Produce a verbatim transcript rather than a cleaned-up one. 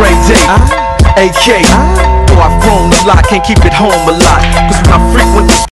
Dre Day, A K. Though I've grown a lot, can't keep it home a lot. Cause when I frequent the